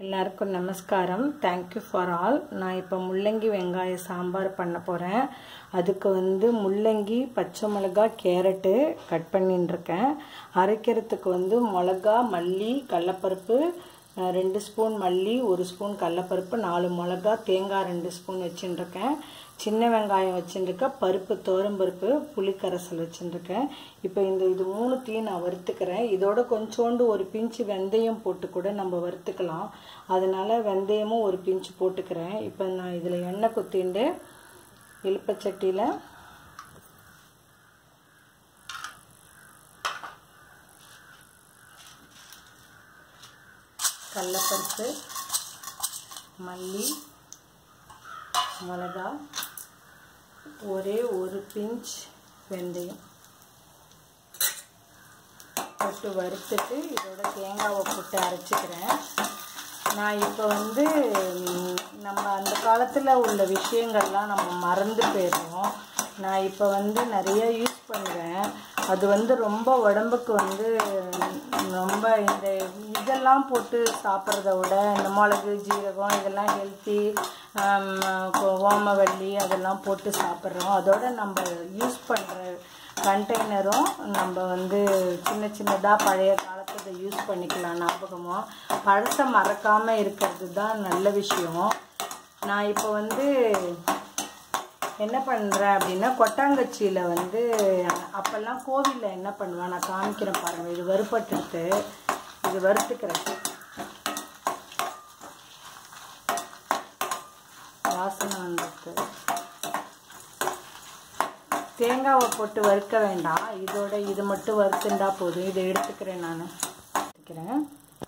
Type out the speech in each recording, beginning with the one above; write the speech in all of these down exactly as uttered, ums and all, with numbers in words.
எல்லாருக்கும் நமஸ்காரம். Thank you for all. நான் இப்போ முள்ளங்கி வெங்காய சாம்பார் பண்ண போகிறேன். அதுக்கு வந்து முள்ளங்கி, பச்சை மிளகா, கேரட்டு கட் பண்ணிட்டுருக்கேன். அரைக்கிறதுக்கு வந்து மிளகா, மல்லி, கடலப்பருப்பு, ரெண்டு ஸ்பூன் மல்லி, ஒரு ஸ்பூன் கடலப்பருப்பு, நாலு மிளகா, தேங்காய் ரெண்டு ஸ்பூன் வச்சுட்டுருக்கேன். சின்ன வெங்காயம் வச்சுட்டுருக்கேன். பருப்பு, தோரம்பருப்பு, புளிக்கரைசல் வச்சுட்டுருக்கேன். இப்போ இந்த இது மூணுத்தையும் நான் வறுத்துக்கிறேன். இதோட கொஞ்சோண்டு ஒரு பிஞ்சு வெந்தயம் போட்டு கூட நம்ம வறுத்துக்கலாம். அதனால வெந்தயமும் ஒரு பிஞ்சு போட்டுக்கிறேன். இப்போ நான் இதில் எண்ணெய் குத்திண்டு இலுப்பச்சட்டியில் கடலப்பருப்பு, மல்லி, மிளகா, ஒரே ஒரு பிஞ்ச் வெந்தயம் போட்டு வறுத்துட்டு இதோட தேங்காவை போட்டு அரைச்சிக்கிறேன். நான் இப்போ வந்து நம்ம அந்த காலத்தில் உள்ள விஷயங்கள்லாம் நம்ம மறந்து போயிடுறோம். நான் இப்போ வந்து நிறைய யூஸ் பண்ணுவேன். அது வந்து ரொம்ப உடம்புக்கு வந்து ரொம்ப இந்த இதெல்லாம் போட்டு சாப்பிட்றத விட இந்த மிளகு, ஜீரகம் இதெல்லாம் ஹெல்த்தி, ஓமவல்லி அதெல்லாம் போட்டு சாப்பிட்றோம். அதோட நம்ம யூஸ் பண்ணுற கண்டெய்னரும் நம்ம வந்து சின்ன சின்னதாக பழைய காலத்தை யூஸ் பண்ணிக்கலாம். ஞாபகமாக பழசை மறக்காமல் இருக்கிறது தான் நல்ல விஷயம். நான் இப்போ வந்து என்ன பண்ணுறேன் அப்படின்னா, கொட்டாங்கச்சியில் வந்து அப்போல்லாம் கோவிலில் என்ன பண்ணுவேன் நான் காமிக்கிறேன் பாருங்கள். இது வறுபட்டுட்டு இது வறுத்துக்கிறேன். வாசனை வந்துட்டு தேங்காவை போட்டு வறுக்க வேண்டாம். இதோட இது மட்டும் வறுத்துண்டா போதும். இதை எடுத்துக்கிறேன். நான் எடுத்துக்கிறேன்.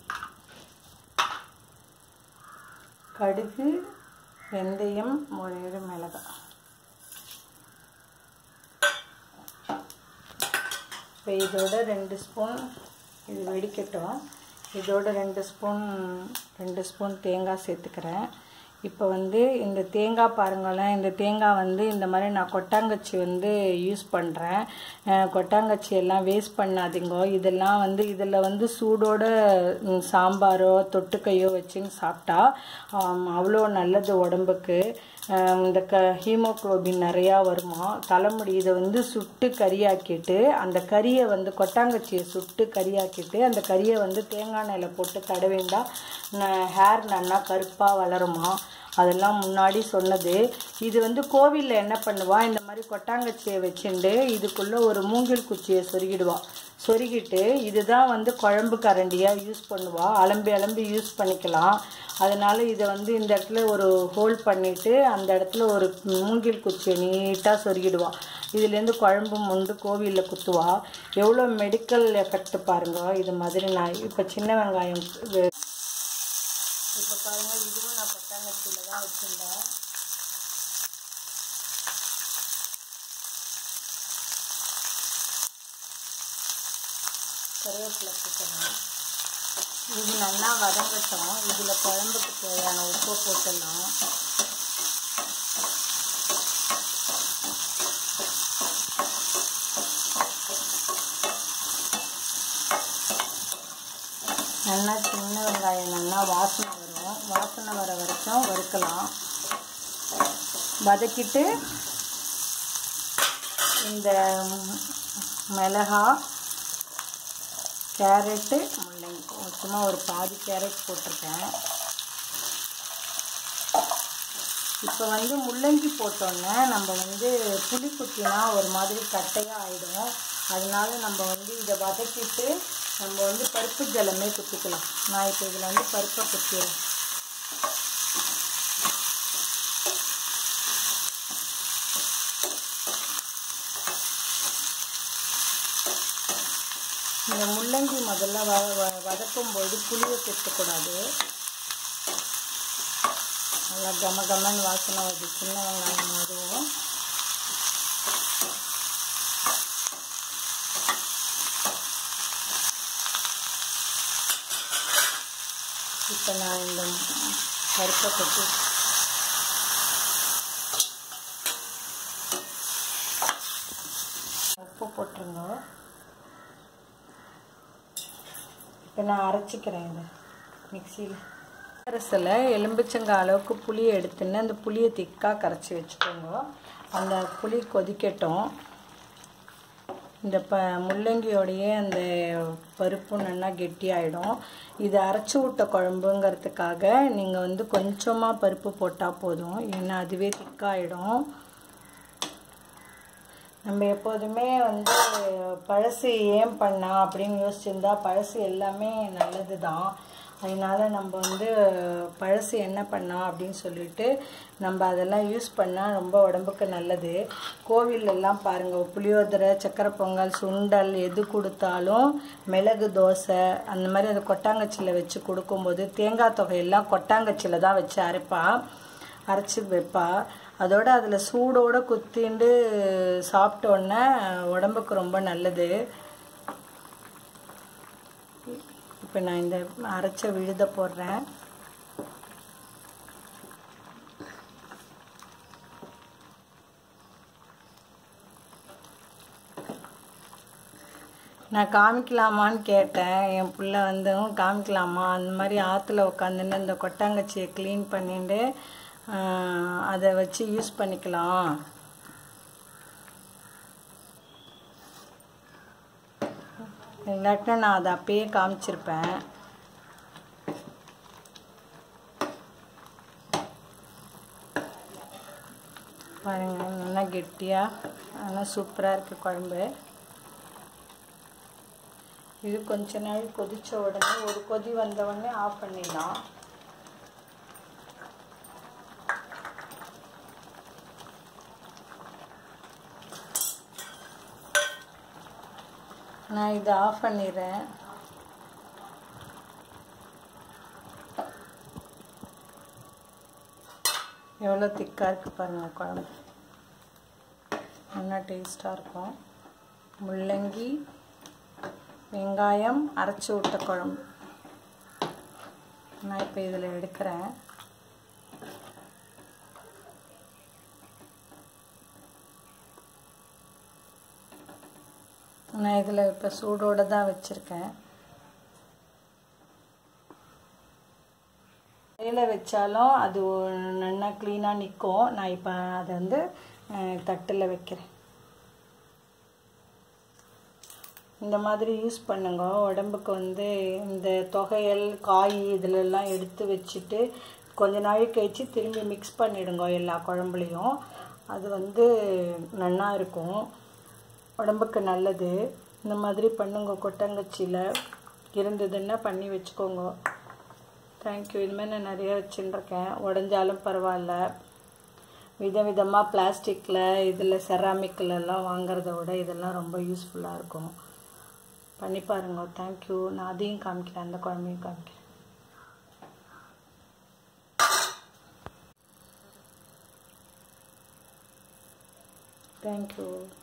கடுகு, வெந்தயம், ஒரு மிளகாய். இப்போ இதோட ரெண்டு ஸ்பூன் இது வெடிக்கட்டும். இதோட ரெண்டு ஸ்பூன் ரெண்டு ஸ்பூன் தேங்காய் சேர்த்துக்கிறேன். இப்போ வந்து இந்த தேங்காய் பாருங்களேன். இந்த தேங்காய் வந்து இந்த மாதிரி நான் கொட்டாங்கச்சி வந்து யூஸ் பண்ணுறேன். கொட்டாங்கச்சி எல்லாம் வேஸ்ட் பண்ணாதீங்க. இதெல்லாம் வந்து இதில் வந்து சூடோட சாம்பாரோ தொட்டுக்கையோ வச்சுன்னு சாப்பிட்டா அவ்வளோ நல்லது உடம்புக்கு. இந்த க ஹீமோக்ளோபின் நிறையா வருமா. தலைமுடி இதை வந்து சுட்டு கறியாக்கிட்டு அந்த கறியை வந்து கொட்டாங்கச்சியை சுட்டு கறியாக்கிட்டு அந்த கறியை வந்து தேங்காய் எண்ணெயில் போட்டு தடவேண்டா ஹேர் நல்லா கருப்பாக வளருமா. அதெல்லாம் முன்னாடி சொன்னது. இது வந்து கோவிலில் என்ன பண்ணுவா, இந்த மாதிரி கொட்டாங்கச்சியை வச்சுட்டு இதுக்குள்ளே ஒரு மூங்கில் குச்சியை சொருகிடுவா. சொருகிட்டு இதுதான் வந்து குழம்பு கரண்டியாக யூஸ் பண்ணுவா. அலம்பி அலம்பி யூஸ் பண்ணிக்கலாம். அதனால இதை வந்து இந்த இடத்துல ஒரு ஹோல் பண்ணிவிட்டு அந்த இடத்துல ஒரு மூங்கில் குச்சியை நீட்டாக சொருகிடுவா. இதுலேருந்து குழம்பு முண்டு கோவிலில் குத்துவா. எவ்வளோ மெடிக்கல் எஃபெக்ட் பாருங்கள். இது மாதிரி நான் இப்போ சின்ன வெங்காயம் இப்போ பாருங்கள். இதுவும் நான் கொட்டாங்கச்சியில் தான் வச்சுருந்தேன். கருவேப்பிலை போட்டுடலாம். இது நல்லா வதங்கட்டும். இதில் குழம்புக்கு தேவையான உப்பு போட்டுடலாம். நல்லா சின்ன வெங்காயம் நல்லா வாசனை வரும். வாசனை வர வரைக்கும் வறுக்கலாம். வதக்கிட்டு இந்த மிளகா, கேரட்டு, முள்ளங்கி சும்மா ஒரு பாதி கேரட் போட்டிருக்கேன். இப்போ வந்து முள்ளங்கி போட்டோன்னே நம்ம வந்து புளி குத்தினா ஒரு மாதிரி கட்டையாக ஆகிடும். அதனால நம்ம வந்து இதை வதக்கிட்டு நம்ம வந்து பருப்பு ஜலமே குத்திக்கலாம். நான் இப்போ இதில் வந்து பருப்பை குத்திடுறேன். இந்த முள்ளங்கி முதல்ல வ வதக்கும்போது புளியை சேர்த்துக்கூடாது. நல்லா கம கமன்னு வாசனை வருது. சின்ன வெங்காயம் வரும். இப்போ நான் இந்த பருப்பை கொட்டி உப்பு போட்டுருங்க. இப்போ நான் அரைச்சிக்கிறேன். இதை மிக்சியில் ரசத்தில் எலும்பிச்சங்காய் அளவுக்கு புளி எடுத்துன்னு அந்த புளியை திக்காக கரைச்சி வச்சுக்கோங்க. அந்த புளி கொதிக்கட்டும். இந்த ப முள்ளங்கியோடையே அந்த பருப்பு நல்லா கெட்டியாயிடும். இது அரைச்சி விட்ட குழம்புங்கிறதுக்காக நீங்கள் வந்து கொஞ்சமாக பருப்பு போட்டால் போதும், ஏன்னா அதுவே திக்காயிடும். நம்ம எப்போதுமே வந்து பழசு ஏன் பண்ணா அப்படின்னு யோசிச்சுருந்தா பழசு எல்லாமே நல்லது தான். அதனால் நம்ம வந்து பழசு என்ன பண்ணோம் அப்படின்னு சொல்லிட்டு நம்ம அதெல்லாம் யூஸ் பண்ணால் ரொம்ப உடம்புக்கு நல்லது. கோவிலெல்லாம் பாருங்கள், புளியோதரை, சக்கரை பொங்கல், சுண்டல் எது கொடுத்தாலும் மிளகு தோசை அந்த மாதிரி அந்த கொட்டாங்கச்சியில் வச்சு கொடுக்கும்போது தேங்காய் தொகையெல்லாம் கொட்டாங்கச்சியில் தான் வச்சு அரைப்பா அரைச்சி வைப்பா. அதோடு அதில் சூடோடு குத்திண்டு சாப்பிட்டோன்னே உடம்புக்கு ரொம்ப நல்லது. இப்போ நான் இந்த அரைச்ச விழுத போடுறேன். நான் காமிக்கலாமான்னு கேட்டேன். என் பிள்ளை வந்து காமிக்கலாமா, அந்த மாதிரி ஆற்றுல உட்காந்துன்னு இந்த கொட்டாங்கச்சியை க்ளீன் பண்ணிட்டு அதை வச்சு யூஸ் பண்ணிக்கலாம். இல்லாட்டினா நான் அதை அப்பயே காமிச்சிருப்பேன். பாருங்கள், நல்லா கெட்டியாக நல்லா சூப்பராக இருக்குது குழம்பு. இது கொஞ்ச நாள் கொதித்த உடனே ஒரு கொதி வந்த உடனே ஆஃப் பண்ணிடலாம். நான் இதை ஆஃப் பண்ணிடுறேன். எவ்வளோ திக்காக இருக்குது பாருங்கள் குழம்பு, நல்லா டேஸ்ட்டாக இருக்கும். முள்ளங்கி வெங்காயம் அரைச்சி விட்ட குழம்பு நான் இப்போ இதில் எடுக்கிறேன். நான் இதில் இப்போ சூடோடு தான் வச்சுருக்கேன். கையில் வச்சாலும் அது நல்லா க்ளீனாக நிற்கும். நான் இப்போ அதை வந்து தட்டில் வைக்கிறேன். இந்த மாதிரி யூஸ் பண்ணுங்க. உடம்புக்கு வந்து இந்த தொகையல் காய் இதிலெல்லாம் எடுத்து வச்சுட்டு கொஞ்ச நாள் கழிச்சு திரும்பி மிக்ஸ் பண்ணிவிடுங்க எல்லா குழம்புலையும். அது வந்து நல்லா இருக்கும், உடம்புக்கு நல்லது. இந்த மாதிரி பண்ணுங்க, கொட்டங்கச்சியில் இருந்ததுன்னா பண்ணி வச்சுக்கோங்க. தேங்க்யூ. இதுமாதிரி நான் நிறைய வச்சுருக்கேன், உடஞ்சாலும் பரவாயில்ல. விதவிதமாக பிளாஸ்டிக்கில் இதில் செராமிக்கிலலாம் வாங்கிறத விட இதெல்லாம் ரொம்ப யூஸ்ஃபுல்லாக இருக்கும். பண்ணி பாருங்க. தேங்க்யூ. நான் அதையும் காமிக்கிறேன், அந்த குழம்பையும் காமிக்கிறேன். தேங்க்யூ.